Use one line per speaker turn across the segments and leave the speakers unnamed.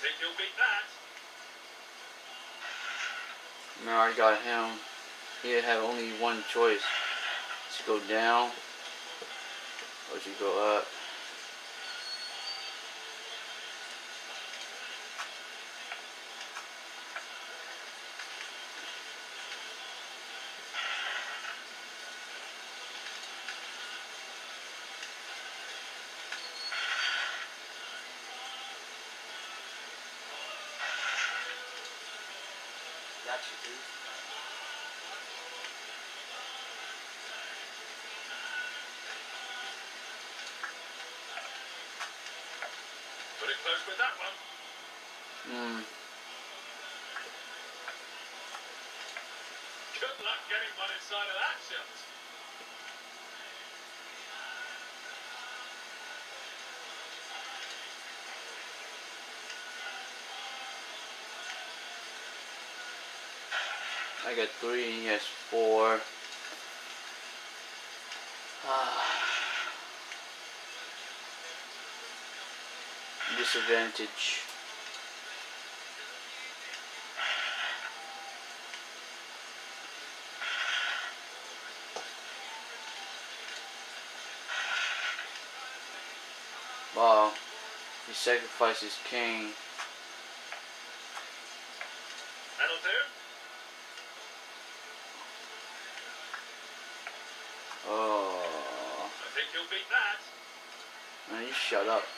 think you'll beat that.
Now I got him. He had only one choice: to go down or to go up.
Got you, dude.
Put it close with that one. Good luck getting one inside of that shot.
I got 3 and he has 4. Disadvantage. Wow, he sacrifices king.
That'll do.
Oh,
I think you'll beat that.
man, you shut up.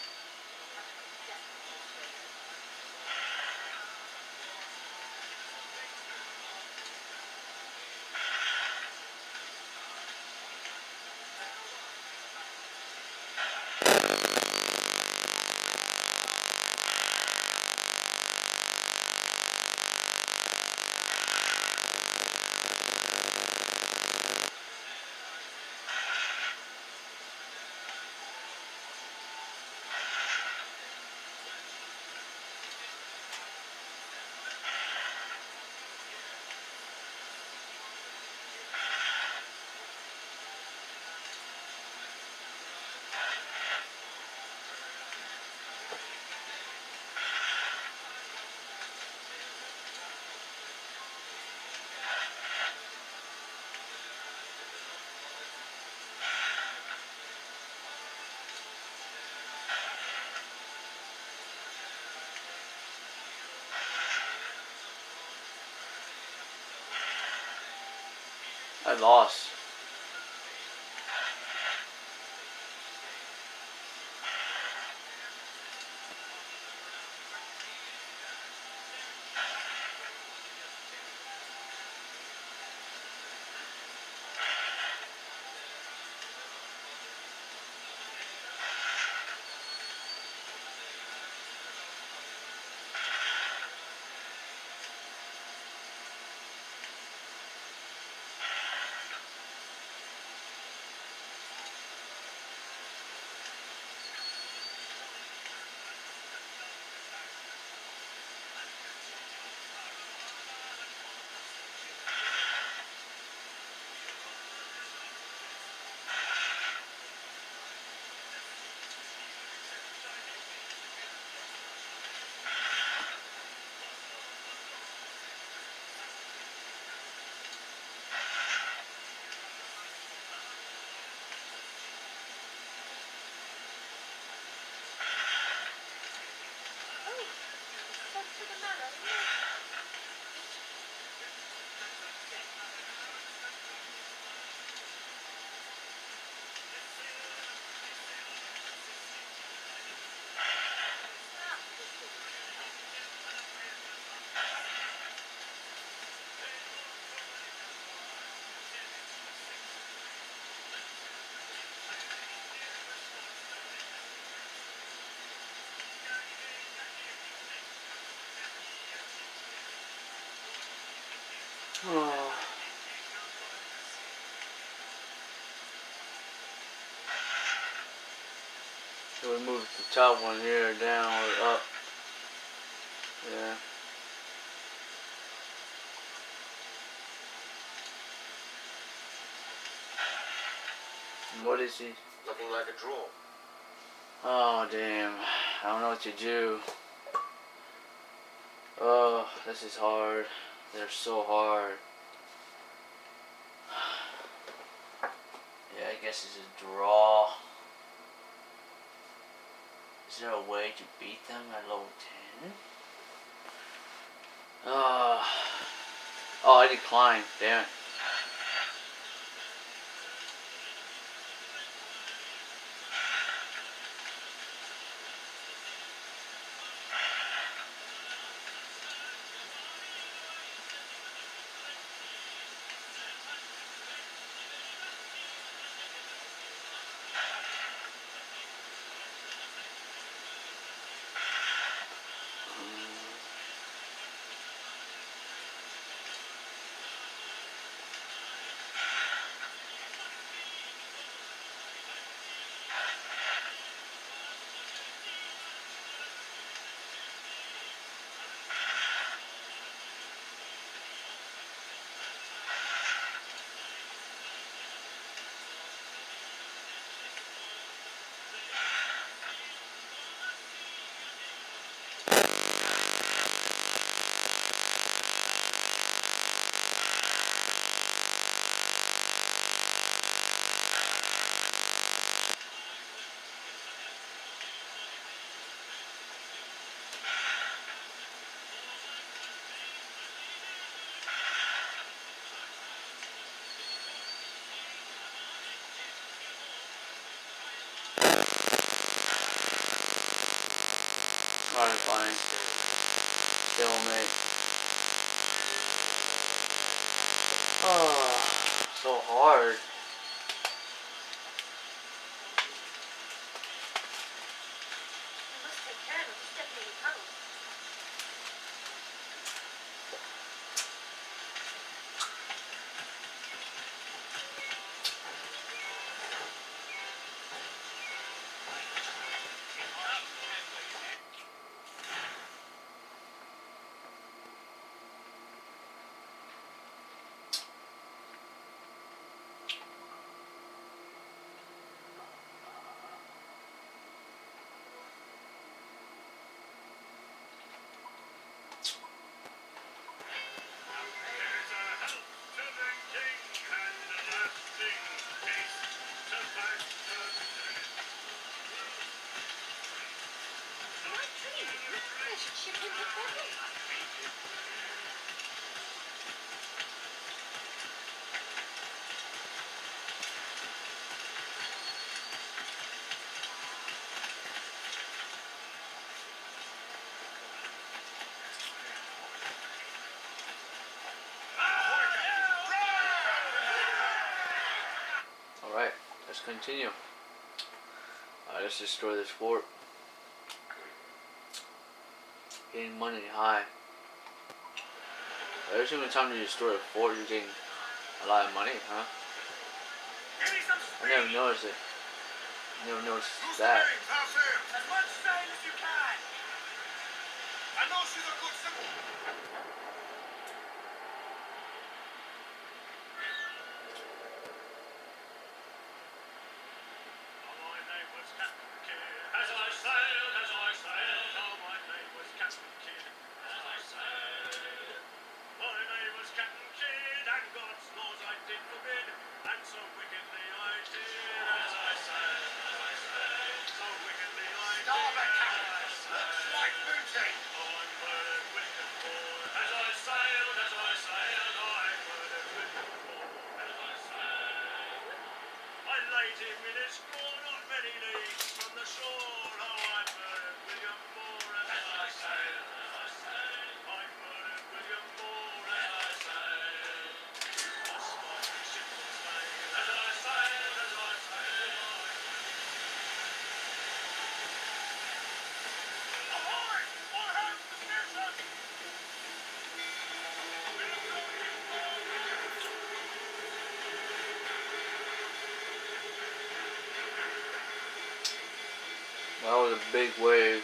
I lost. Oh. So we move the top one here down or up. Yeah. What is he?
Looking like a draw.
Oh damn. I don't know what to do. Oh, this is hard. They're so hard. Yeah, I guess it's a draw. Is there a way to beat them at level 10? Oh, I declined. Damn it. Alright, fine. Stalemate. Oh, so hard. Alright, let's continue. Let's destroy this fort. Getting money high. Every single time you destroy a fort, you're getting a lot of money, huh? I never noticed it. Never noticed that.
As much sail as you can. I know she's a good simple. My name was Captain Kidd. As I sailed, oh my name was Captain Kidd. As I sailed. My name was Captain Kidd, and God's laws I did forbid, and so wickedly I did. As I sailed, so wickedly I did. Starboard, Captain. Looks like booty. Oh, I murdered William Ford. As I sailed, I murdered William Ford. As I sailed. I laid him in his straw, not many leagues from the shore. Oh, I murdered William Moore. As I sailed, I murdered William Moore. As I sailed. I smashed the ship from Spain. As I sailed, ahoy! All hands to station!
That was a big wave.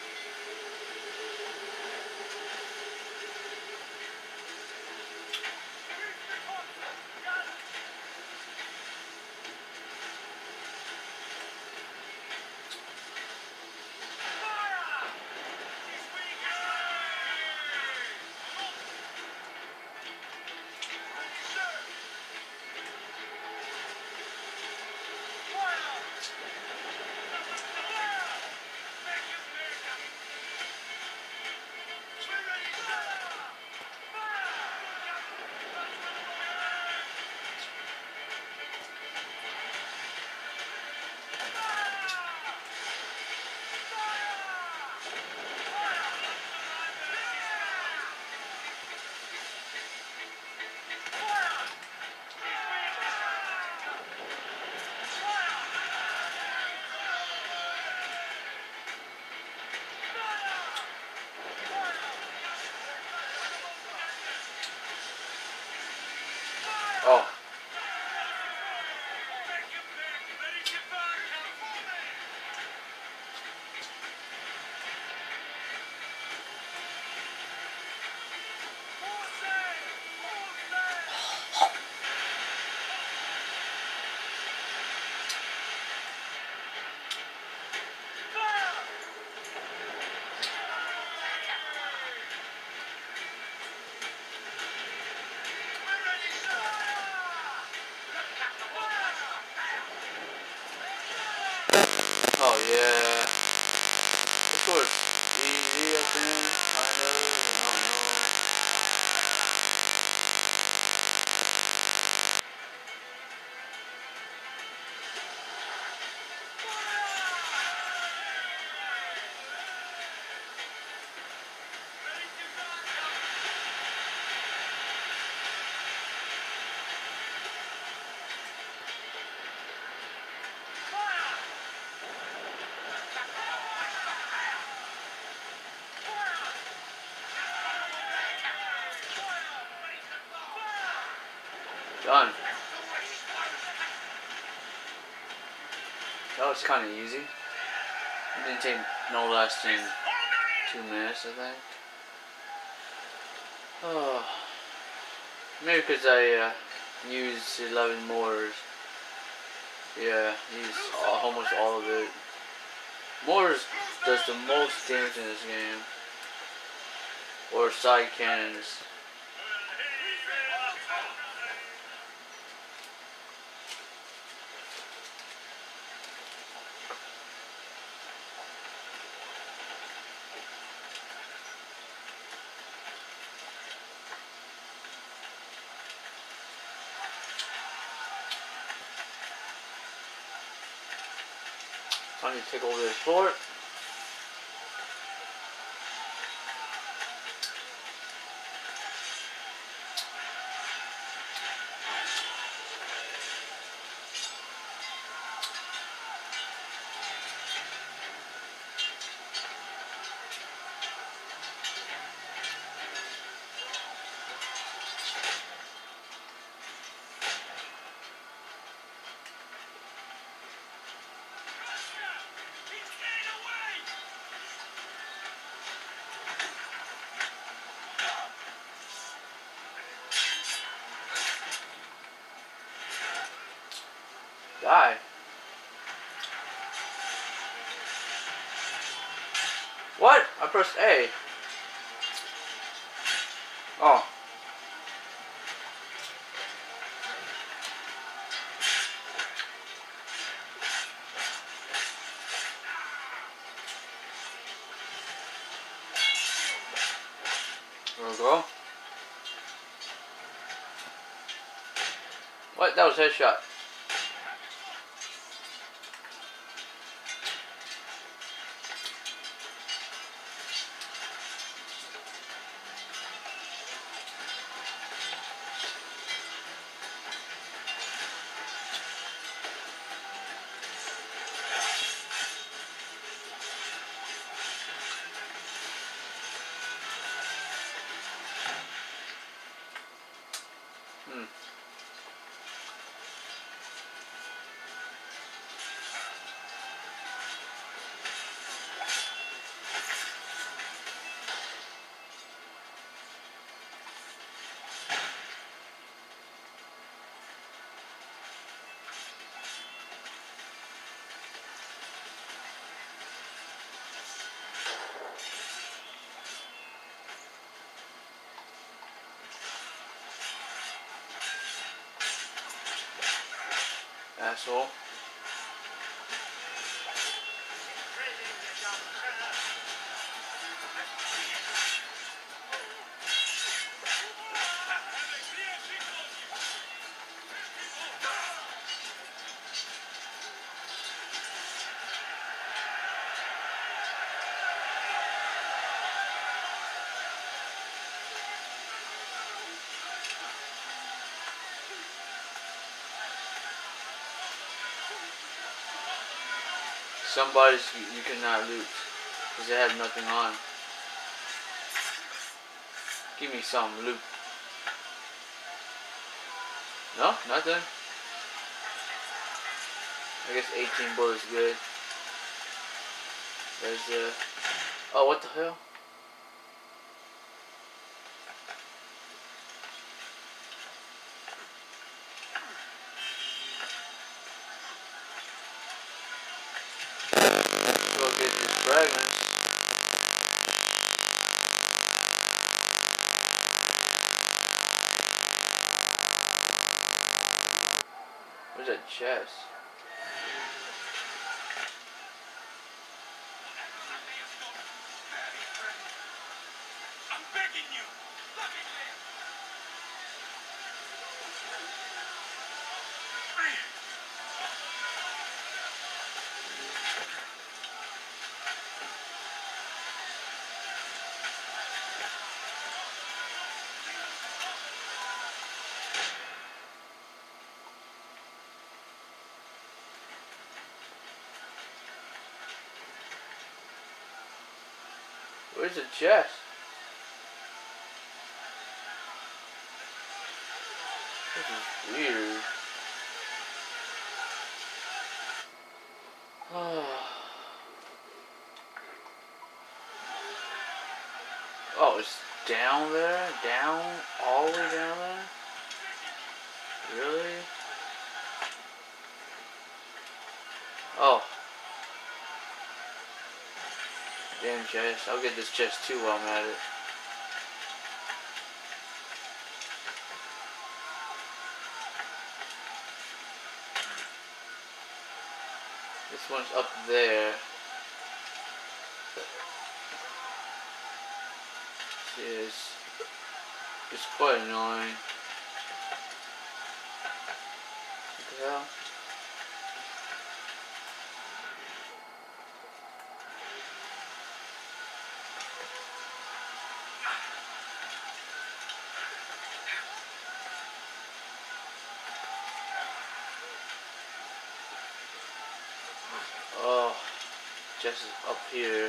Done. That was kind of easy. It didn't take no less than 2 minutes, I think. Oh, maybe because I used 11 mortars. Yeah, used almost all of it. Mortars does the most damage in this game. Or side cannons. Time to take over this fort. Die. What? I pressed A. Oh. There we go. What? That was headshot. Asshole. Some bodies you cannot loot because they have nothing on. Give me some loot. No, nothing. I guess 18 bullets is good. There's the. Oh, what the hell? Go get these fragments. Where's that chest?
I'm begging you. Let me live.
Where's the chest? This is weird. Oh, it's down there? Down? All the way down there? Really? Oh. Damn chest. I'll get this chest too while I'm at it. This one's up there. It's quite annoying. What the hell? Oh, chest is up here.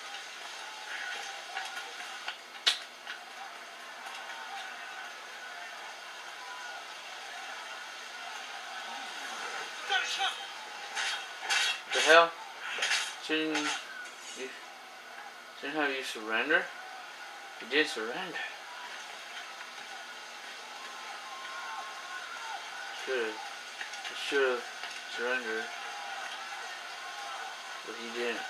What the hell? Shouldn't have you surrender? You did surrender. Should have surrendered. But he didn't.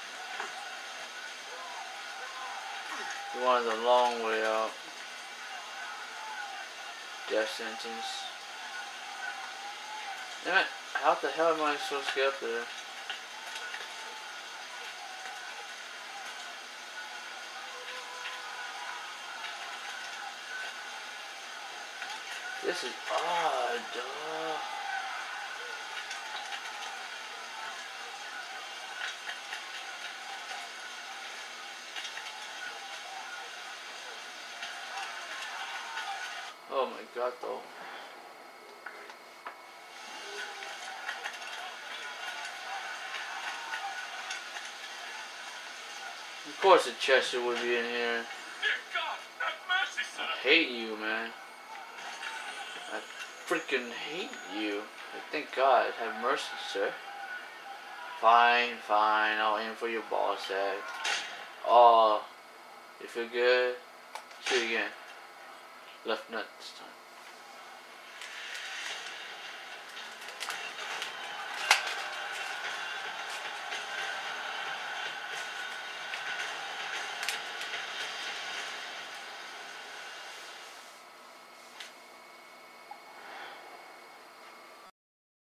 He wanted the long way out. Death sentence. Damn it, how the hell am I supposed to get up there? This is odd. Oh my god, though. Of course the Chester would be in here.
Dear God, have mercy, sir.
I hate you, man. I freaking hate you. Thank God. Have mercy, sir. Fine, fine. I'll aim for your ball sack. Oh, you feel good? Shoot again. Left nut this time.